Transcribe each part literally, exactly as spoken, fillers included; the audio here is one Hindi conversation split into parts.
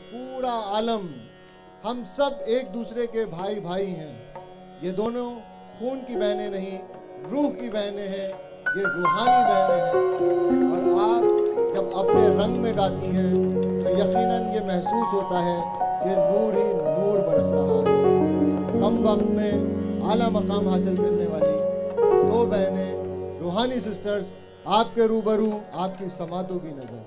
पूरा आलम, हम सब एक दूसरे के भाई भाई हैं। ये दोनों खून की बहनें नहीं, रूह की बहनें हैं, ये रूहानी बहनें हैं। और आप जब अपने रंग में गाती हैं तो यकीनन ये महसूस होता है कि नूर ही नूर बरस रहा है। कम वक्त में आला मकाम हासिल करने वाली दो बहनें, रूहानी सिस्टर्स, आपके रूबरू, आपकी समातों की नज़र।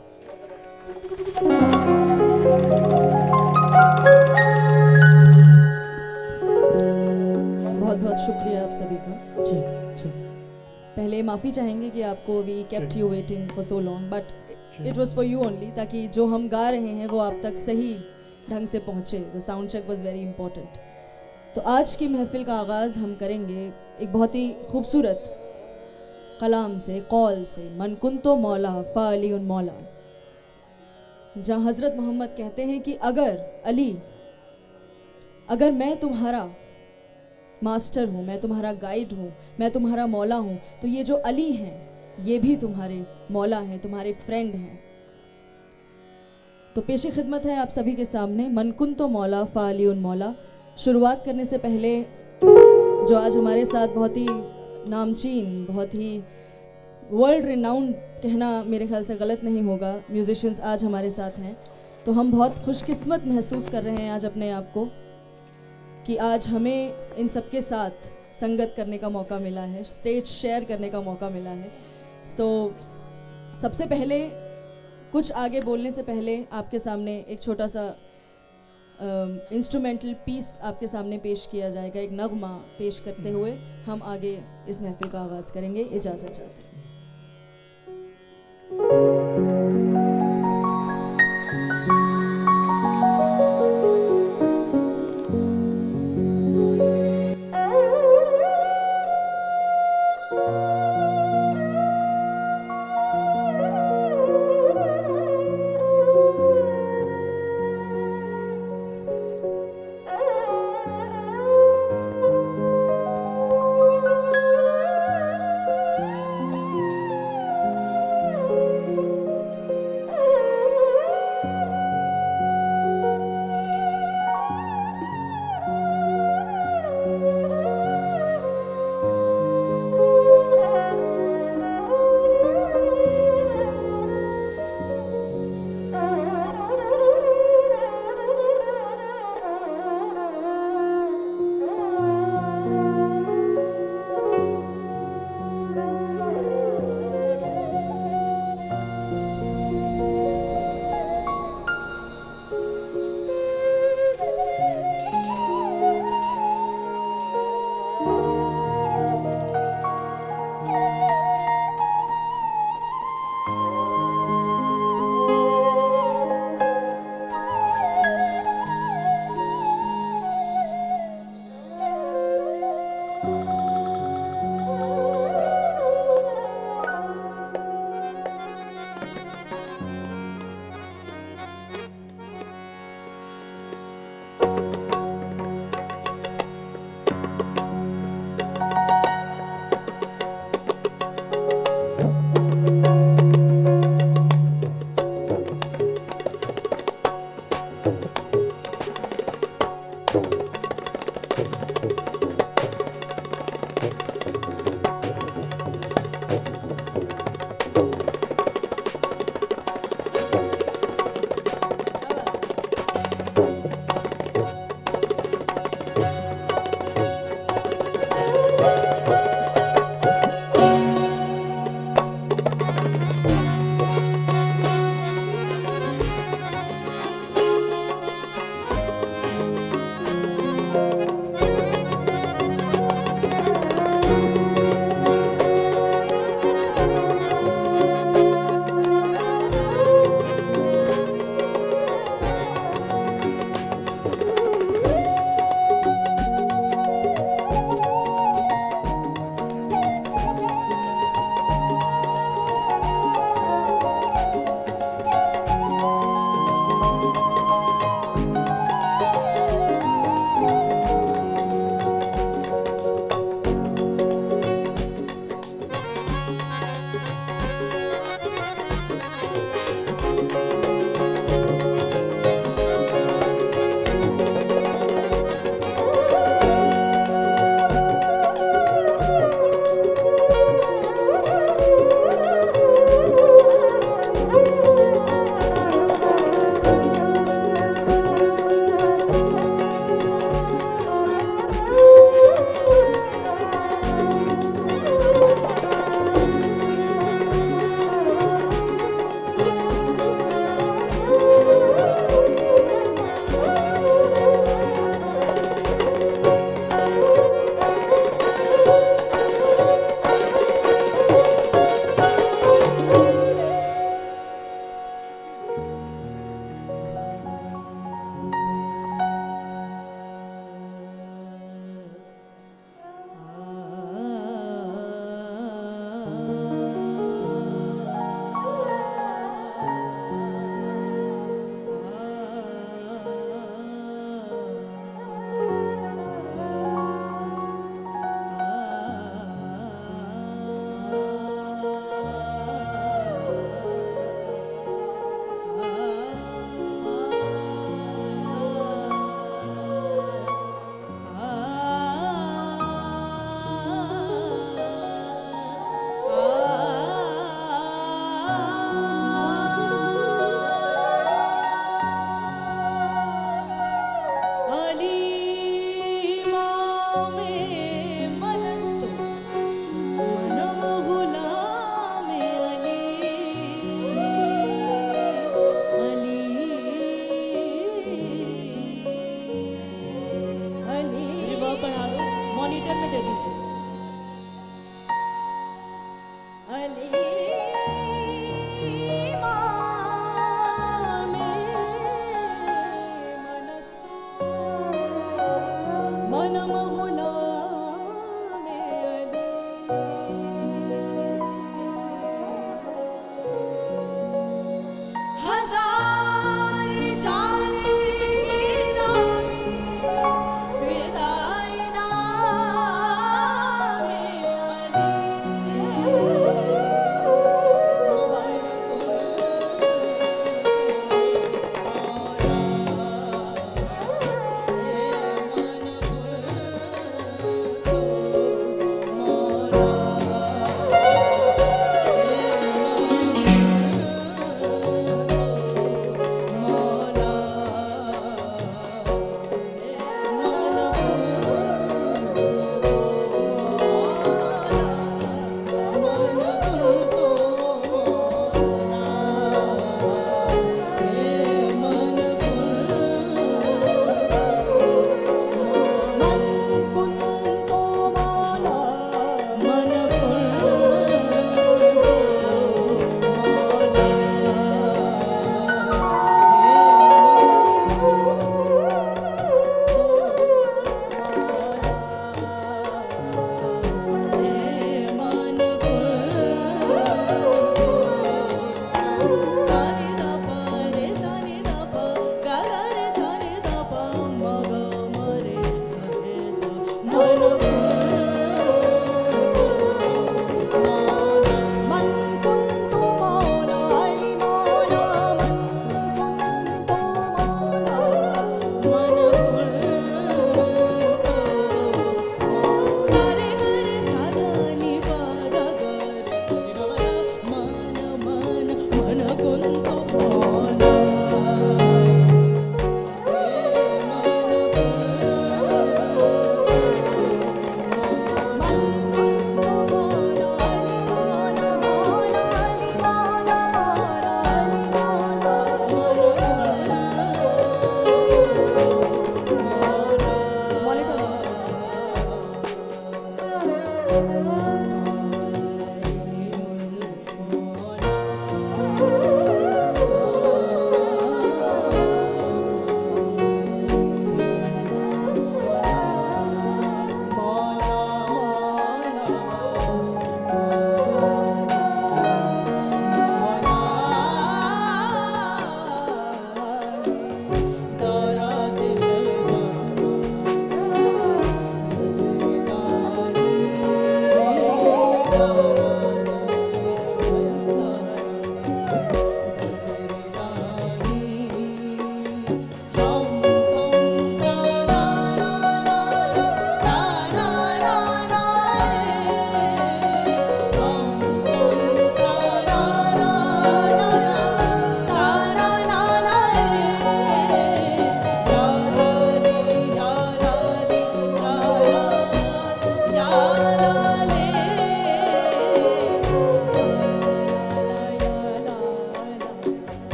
बहुत बहुत शुक्रिया आप सभी का। जी जी पहले माफ़ी चाहेंगे कि आपको we kept you waiting for so long, but it was for you only, ताकि जो हम गा रहे हैं वो आप तक सही ढंग से पहुँचे। The sound check was very important. तो आज की महफिल का आगाज़ हम करेंगे एक बहुत ही खूबसूरत कलाम से, कौल से, मन कुंतो मौला फ़ाली उन मौला, जहाँ हज़रत मोहम्मद कहते हैं कि अगर अली, अगर मैं तुम्हारा मास्टर हूँ, मैं तुम्हारा गाइड हूँ, मैं तुम्हारा मौला हूँ, तो ये जो अली हैं ये भी तुम्हारे मौला हैं, तुम्हारे फ्रेंड हैं। तो पेश खिदमत है आप सभी के सामने मन कुंतो मौला फ़ाली उन मौला। शुरुआत करने से पहले जो आज हमारे साथ बहुत ही नामचीन, बहुत ही वर्ल्ड रिनाउंड कहना मेरे ख्याल से गलत नहीं होगा, म्यूजिशियंस आज हमारे साथ हैं, तो हम बहुत खुशकिस्मत महसूस कर रहे हैं आज अपने आप को कि आज हमें इन सब के साथ संगत करने का मौका मिला है, स्टेज शेयर करने का मौका मिला है। सो so, सबसे पहले कुछ आगे बोलने से पहले आपके सामने एक छोटा सा इंस्ट्रूमेंटल पीस आपके सामने पेश किया जाएगा। एक नगमा पेश करते हुए हम आगे इस महफिल का आगाज़ करेंगे। इजाज़त चाहते हैं।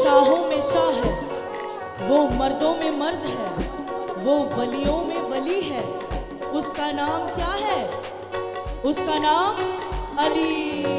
शाहों में शाह है, वो मर्दों में मर्द है, वो वलियों में वली है। उसका नाम क्या है? उसका नाम अली।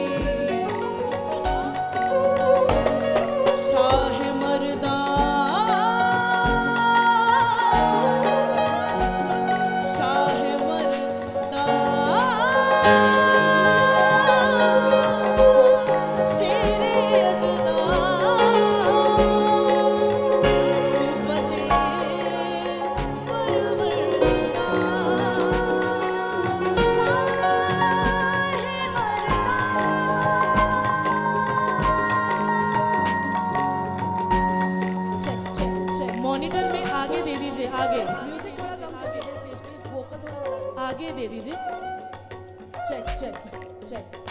मॉनिटर में आगे दे दीजिए, आगे म्यूजिक थोड़ा कम कर दीजिए, स्टेज पे वोकल थोड़ा आगे दे दीजिए। Check check check.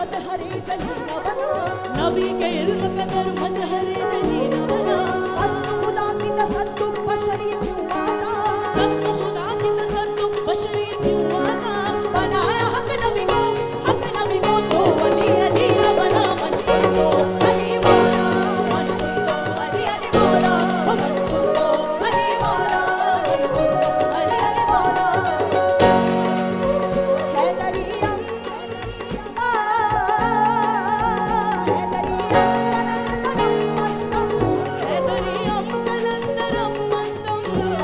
मजहरी जलीला बना, नबी के इल्म कदर मजहरी जलीला बना, कस्म खुदा की तसद्दुक बशरी क्यों आता, कस्म खुदा की तसद्दुक बशरी क्यों आता, बनाया हक नबी को, हक नबी को तो वली अली बना, मन को अली मौला, मन को अली अली मौला, मन को अली मौला, मन को अली अली मौला। हैदरी अम्मा, हैदरी अम्मा मस्तम, हैदरी अम्मा कलंदरम मस्तम,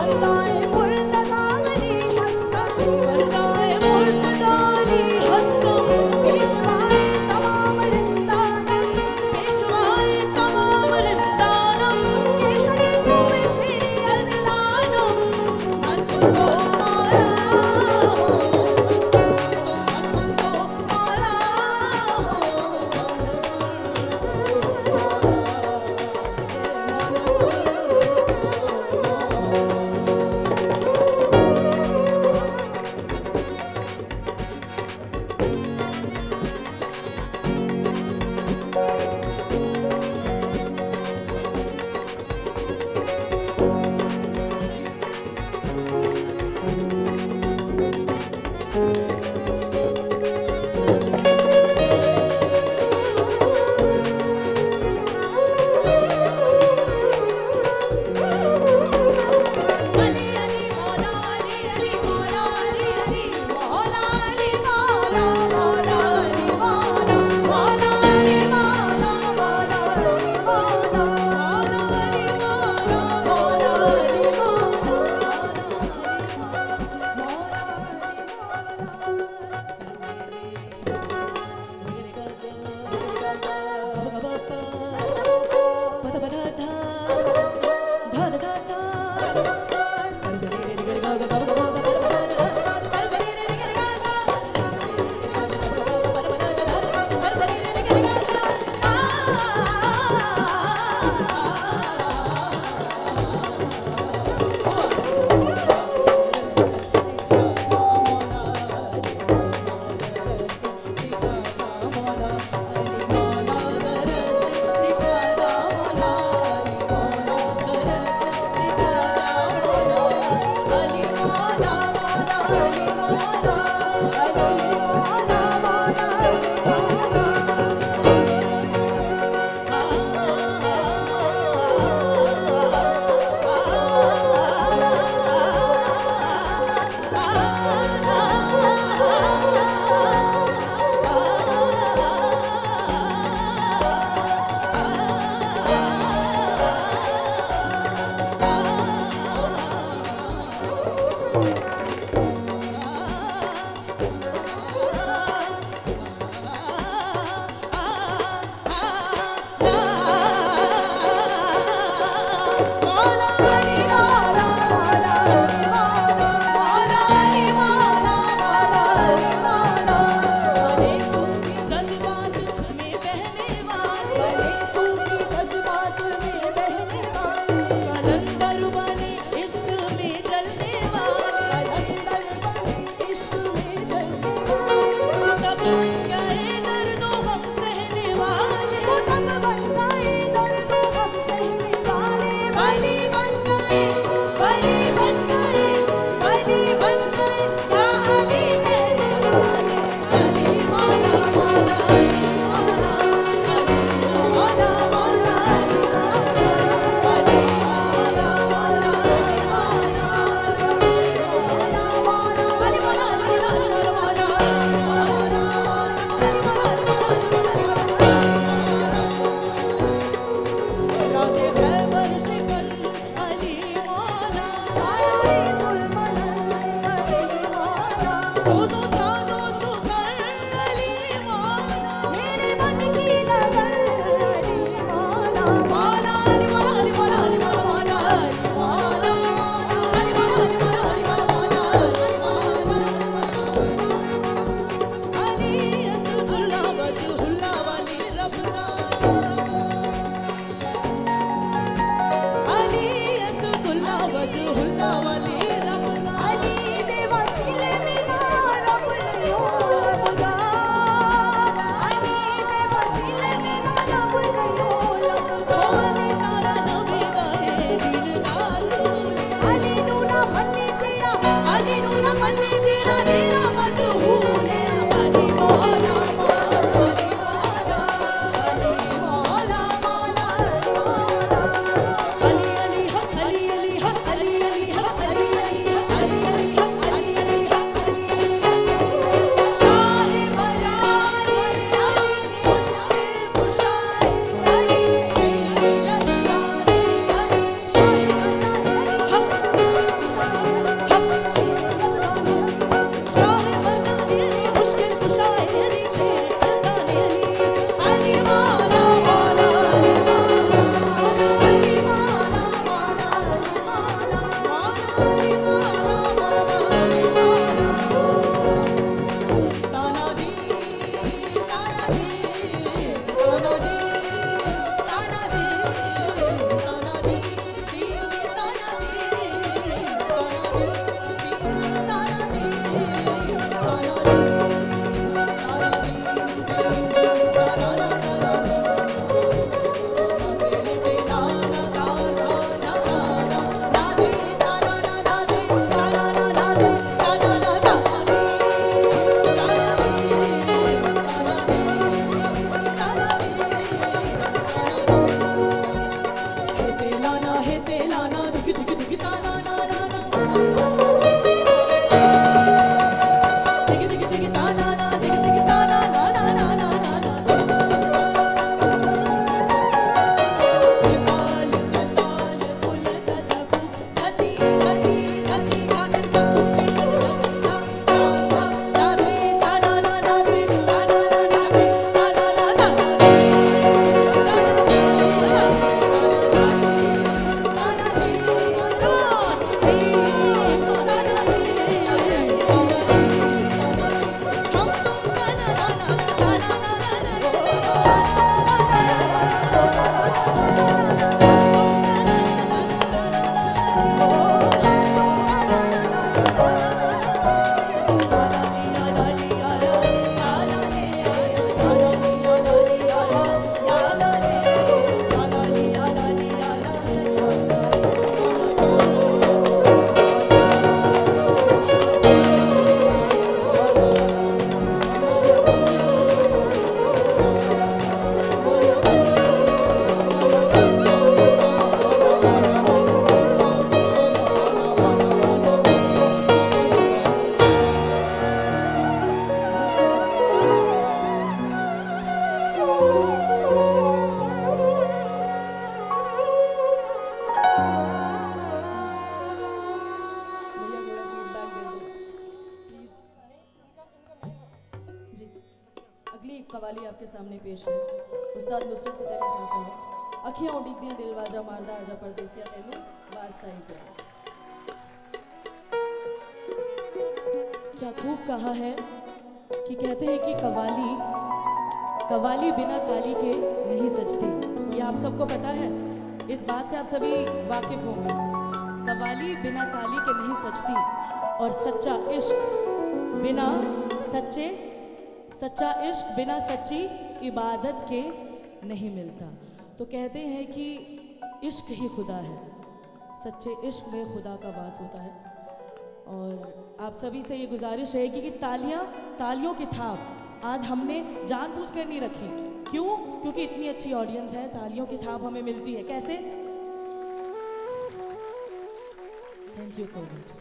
सामने पेश है उस्ताद नुसरत फतेह अली खान साहब। अखियां उड़ीदियां दिल वाजा मारदा आजा परदेसिया तेनू वास्ता ही प्यार। क्या खूब कहा है कि कहते हैं कि कवाली कवाली बिना ताली के नहीं सजती। ये आप सबको पता है, इस बात से आप सभी वाकिफ होंगे। कवाली बिना ताली के नहीं सजती और सच्चा इश्क बिना सच्चे सच्चा इश्क बिना सच्ची इबादत के नहीं मिलता। तो कहते हैं कि इश्क ही खुदा है, सच्चे इश्क में खुदा का वास होता है। और आप सभी से ये गुजारिश रहेगी कि तालियां तालियों की थाप आज हमने जानबूझकर नहीं रखी। क्यों? क्योंकि इतनी अच्छी ऑडियंस है, तालियों की थाप हमें मिलती है। कैसे? Thank you so much.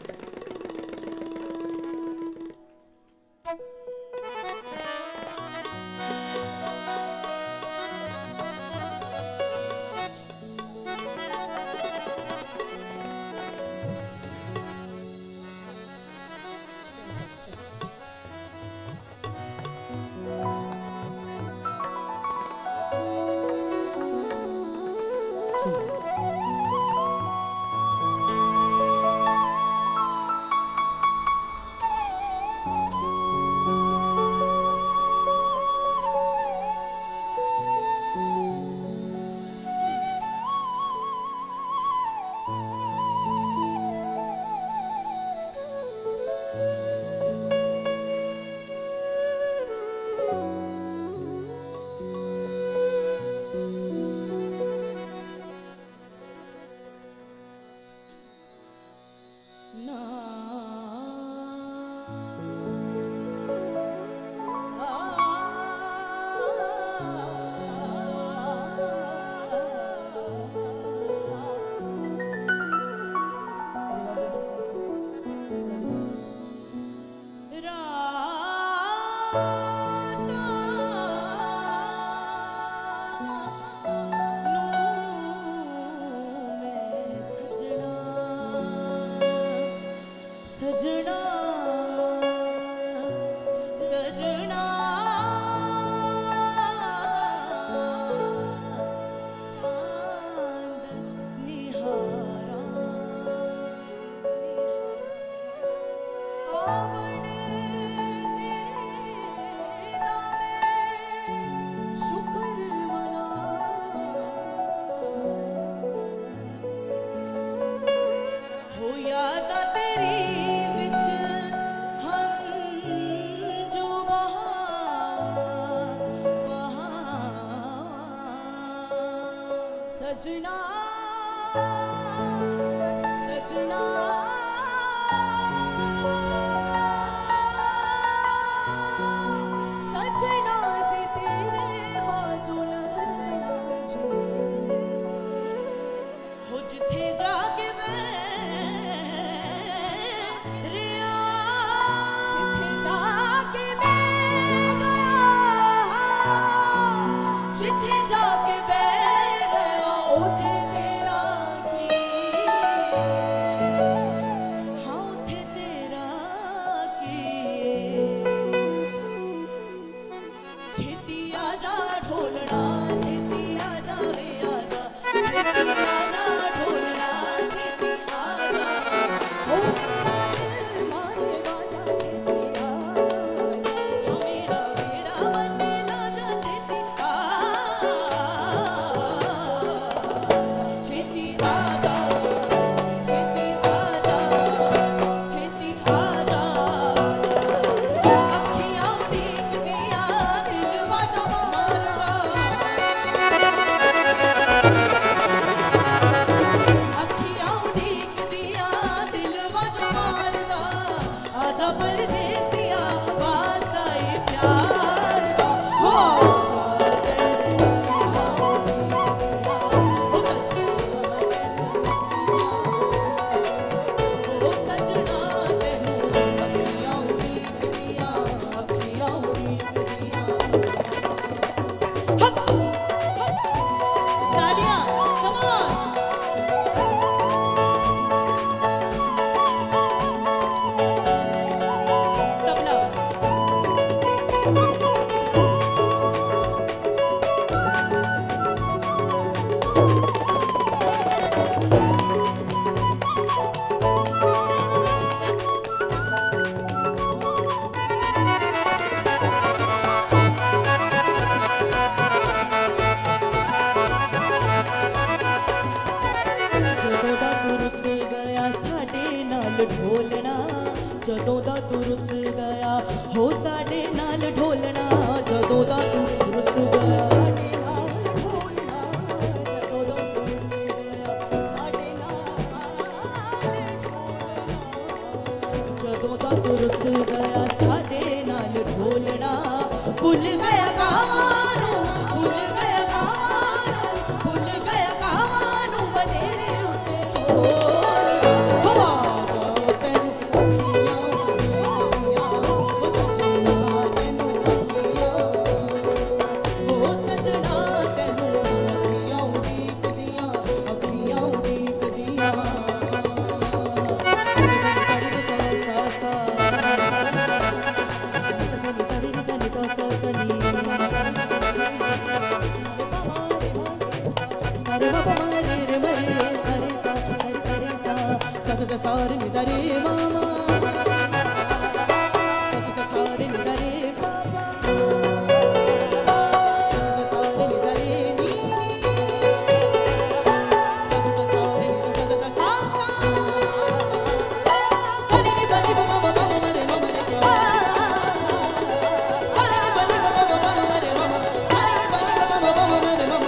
सजना सजना सजना जी तेरे बाजू लजना जी हो जिथे जाके रिया जिथे जाके जिथे जाके उठे तेरा की हाँ उठे तेरा की छेती आजा ढोलना छेती आजा रे आजा छेती आजा ढोलना छेती आजा ओ मेरा दिल मारे बाजा छेती आजा ओ मेरा बेड़ा बने लाजा छेती छेती आजा छेती आजा छेती आजा अखियां उड़ीक दिया दिल वाजा मारदा अखियां उड़ीक दिया दिल वाजा मारदा आजा परदेसिया वास्ता ही प्यार दा हो नाल ढोलना जदों दा तू रुस गया साडे नाल ढोलना जदों दा तू रुस गया साडे नाल जदों दा तू रुस गया साडे नाल ढोलना भुल गया गावानू भुल गया गावानू भुल गया गावानू बनेरे उत्ते ढोलना हवा जाओ तैनू अखियां अखियां ओ सजना तैनू अखियां ओ सजना तैनू अखियां उड़ीकदियां अखियां उड़ीकदियां सारे निदरे मामा सारे निदरे बाबा सारे निदरे नी सारे निदरे सासा सारे निदरे बाबा बाबा मरे मरे क्या सारे निदरे बाबा बाबा मरे मरे सारे निदरे बाबा बाबा मरे मरे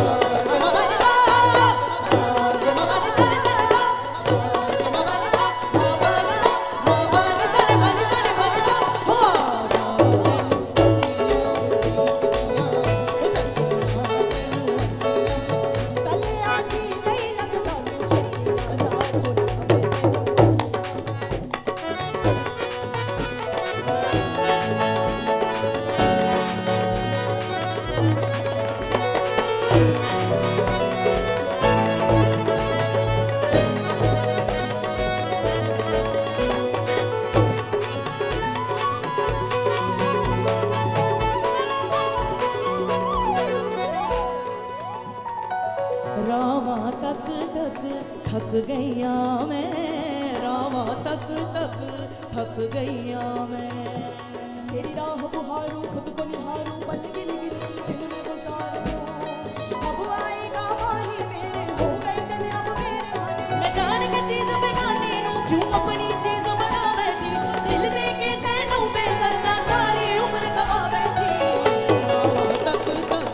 रावा तक तक थक गईया मैं रावा तक तक थक गईया मैं तेरी राह बुहारू खुद को निहारू पल गिन गिन दिन में गुजारूं अब आएगा वही मेरे हो गए तेरे अब मेरे होने मैं जान के चीज बेगानी नू क्यों अपनी चीज बना बैठी दिल दे के तैनू बेदर्दा सारी उम्र गवा बैठी रावा तक तक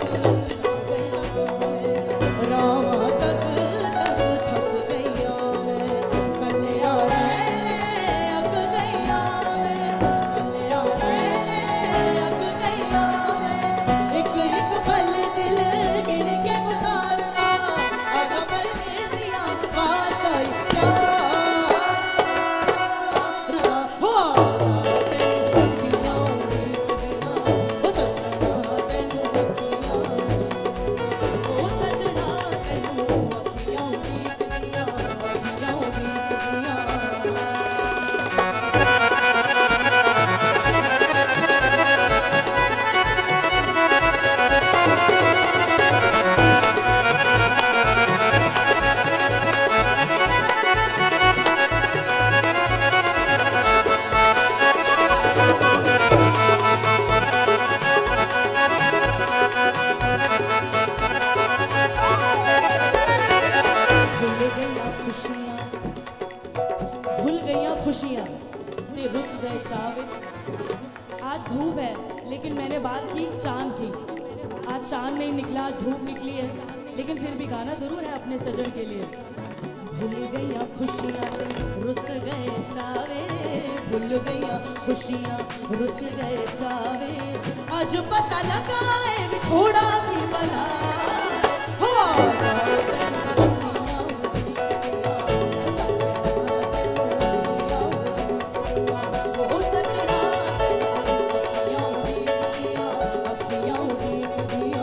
रावा तक तक थक गईया मैं कन्या रे अक गईया मैं कन्या रे अक गईया मैं एक एक पल दिल गिन के गुजारना आजा परदेसिया वास्ता प्यार हो आजा तेनू अखियां उड़ीकदियां हो सजना तेनू अखियां ओ सजना तैनू अखियां उड़ीकदियां अखियां उड़ीकदियां भुल गईया खुशियां भुल गईया खुशियां ते रुस गए चावे आज धूप है लेकिन मैंने बात की चांद की आज चांद नहीं निकला आज धूप निकली है लेकिन फिर भी गाना जरूर है अपने सजन के लिए भूल गईया खुशियाँ रुस गए चावे भूल गईया खुशियाँ रुस गए चावे आज पता लगा है बिछोड़ा की बला हो जाओ तैनू अखियां उड़ीकदियां सजना तैनू अखियां ओ सजना तैनू अखियां उड़ीकदियां अखियां उड़ीकदियां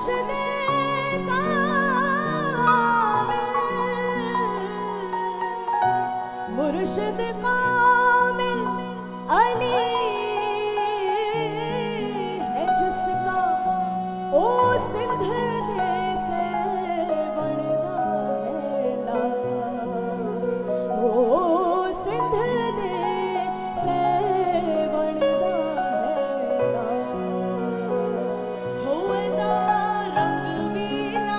मुर्शिद मुर्शिद कामिल अली है जिसका ओ सिंध दे से बनदा है ला ओ सिंध दे से बनदा है ला होएदा रंग वीना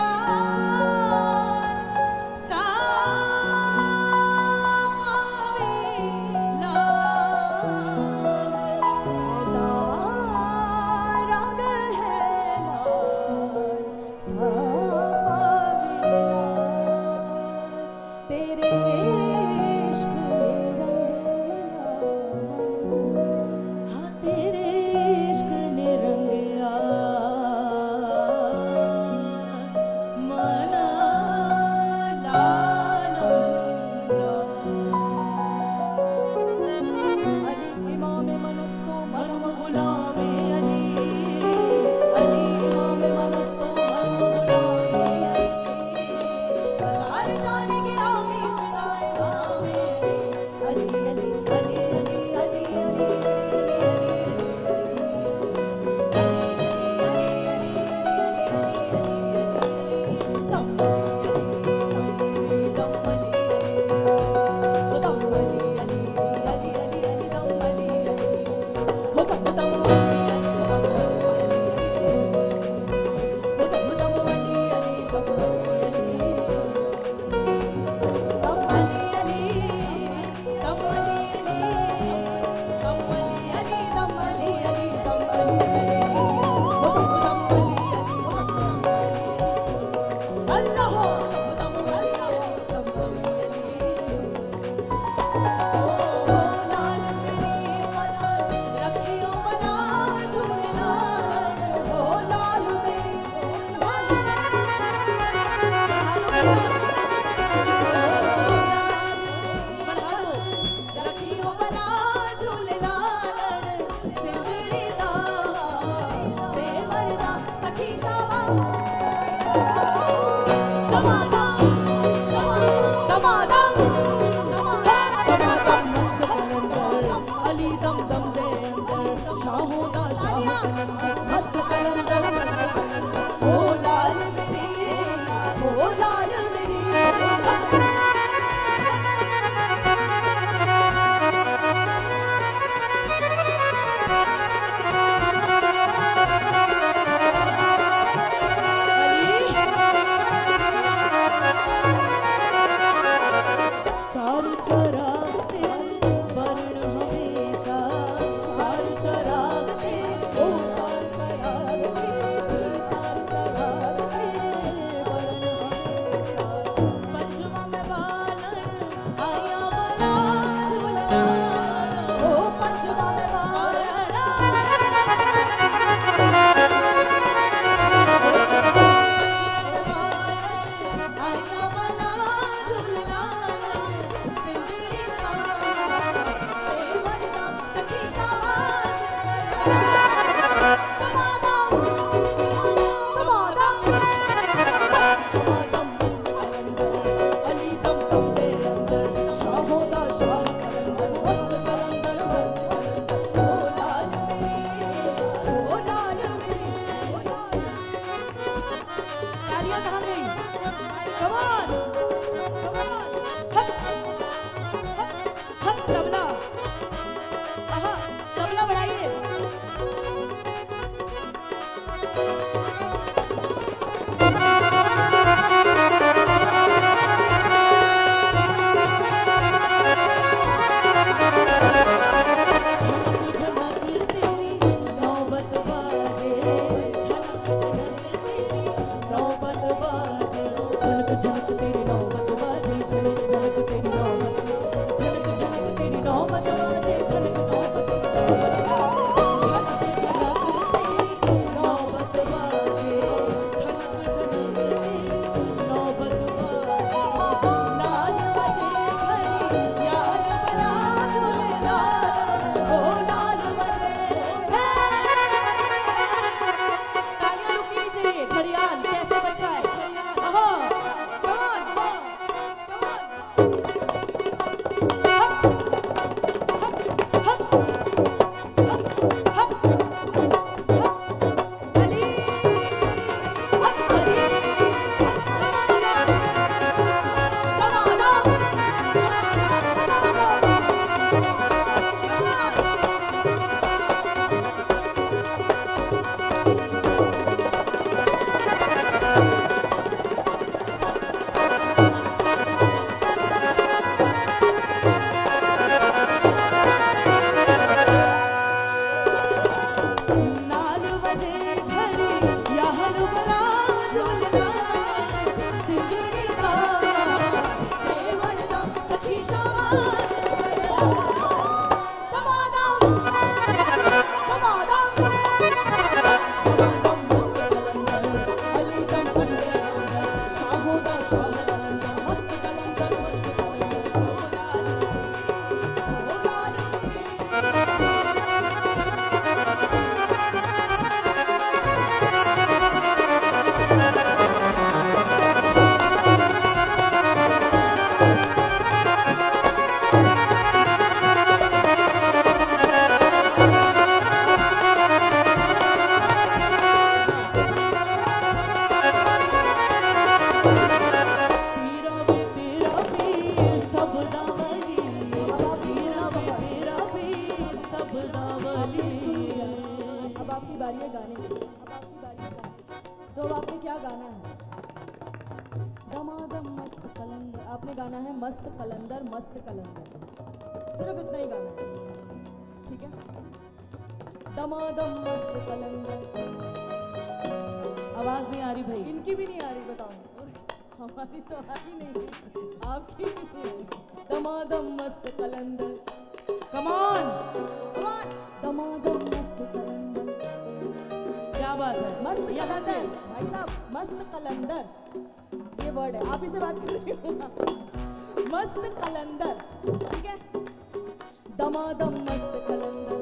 गाना है दमादम मस्त कलंदर, आपने गाना है मस्त कलंदर मस्त कलंदर, सिर्फ इतना ही गाना है, ठीक है। दमादम मस्त कलंदर, आवाज नहीं आ रही भाई। इनकी भी नहीं आ रही, बताओ। हमारी तो आ ही नहीं रही, आपकी भी नहीं आ रही। दमादम मस्त कलंदर, कम ऑन, दमादम मस्त कलंदर, क्या बात है, मस्त यहाँ से। कलंदर भाई साहब, मस्त कलंदर ये वर्ड है, आप ही से बात कर रही हूँ। मस्त कलंदर, ठीक है। दमादम मस्त कलंदर,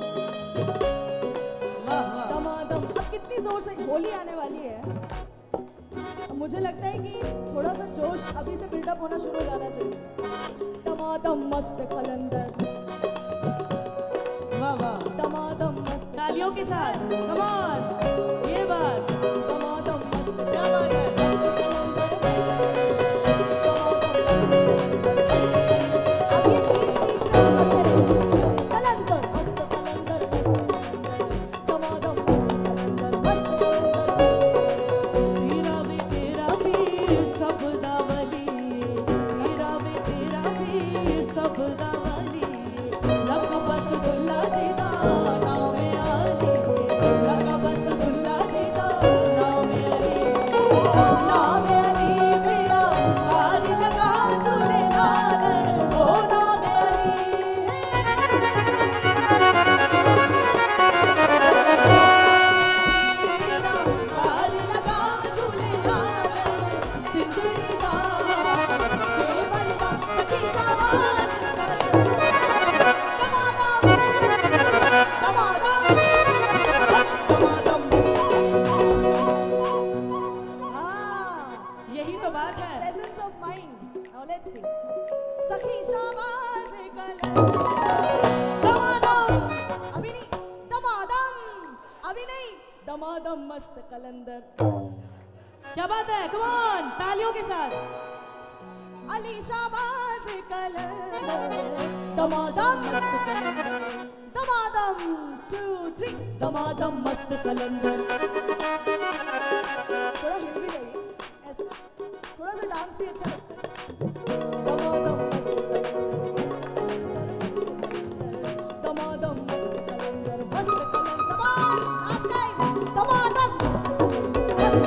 वाह वाह। दमादम। अब कितनी जोर से होली आने वाली है, अब मुझे लगता है कि थोड़ा सा जोश अभी से बिल्डअप होना शुरू हो जाना चाहिए। दमादम मस्त कलंदर, वाह वाह, दमादम मस्त, तालियों के साथ, कम ऑन, ये बात, दमादम मस्त, क्या बात है। मस्त कलंदर, अब ये बीच बीच में हम करते रहेंगे। कलंदर मस्त कलंदर मस्त कलंदर, दमादम मस्त कलंदर मस्त कलंदर। तेरा वे तेरा वीर सब दावली, तेरा वे तेरा वीर सब दावली, लक बस दुल्ला जी दा नाम आली, लक बस दुल्ला जी दा नाम आली, नाम आली मेरा हार लगा झूले लाल, ओ नाम हार लगा झूले लाल, जिंदड़ी दा सेवड़ दा सखी शाबाश दमादम दमादम दमादम। हाँ, यही तो बात है। presence of mind. Now let's see. सखी शाबाश कलंदर, दमादम अभी नहीं, दमादम, अभी नहीं, दमादम मस्त कलंदर, क्या बात है, कम ऑन, तालियों के साथ। अली शाबाश कलंदर, दमादम मस्त कलंदर, दमादम टू थ्री, दमादम मस्त कलंदर। थोड़ा हिल भी जाइए, ऐसा थोड़ा सा डांस भी अच्छा लगता है। दमादम मस्त कलंदर, दमादम मस्त कलंदर मस्त कलंदर, दमादम लास्ट टाइम, दमादम मस्त कलंदर मस्त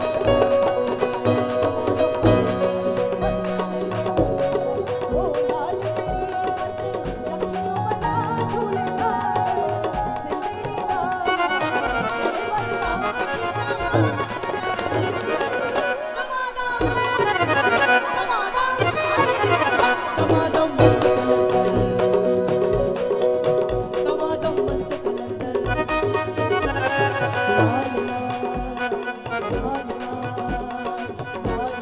कलंदर। ओ लाल मेरी मत लखनऊ बना झूले लाल, जिंदड़ी दा सेवड़ दा सखी शाबाश दमादम मस्त कलंदर, दमादम मस्त कलंदर, लाल लाल लाल लाल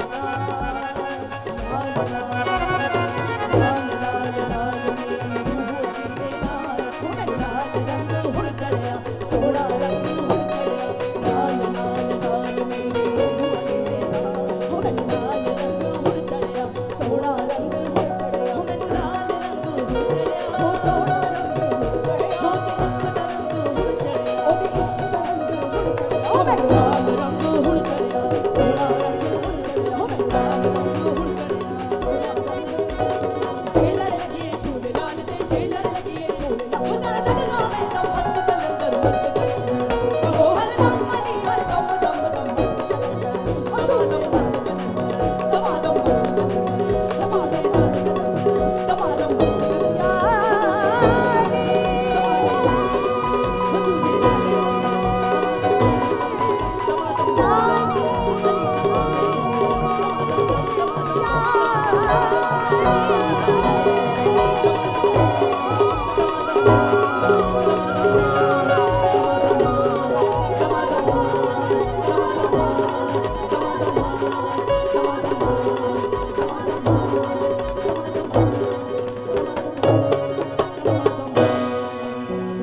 लाल लाल लाल लाल मेरी रूह तेरे नाल, हुण लाल रंग हुण चढ़िया, सोहना रंग हुण चढ़िया, लाल लाल लाल मेरी रूह तेरे नाल, हुण लाल रंग हुण चढ़िया, सोहना रंग हुण चढ़िया, हुण लाल रंग हुण चढ़िया, हो सोहना रंग हुण चढ़िया, हो ते इश्क दा रंग हुण चढ़िया, ओदे इश्क दा रंग हुण चढ़िया, ओ मैं लाल रंग हुण चढ़िया, सोहना रंग हुण चढ़िया, ओ मैं लाल रंग हुण चढ़िया, सोहना रंग झेलड़ लगिए झूले लाल ते झेलड़ लगिए झूले लाल, हो जरा जग गावे दम मस्त कलंदर मस्त कलंदर, हो हर दम अली हर दम दम दम मस्त कलंदर, ओ दमादम मस्त कलंदर, दमादम मस्त कलंदर, दमादम मस्त कलंदर, दमादम मस्त कलंदर,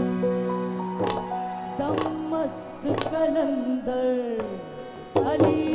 दम मस्त कलंदर अली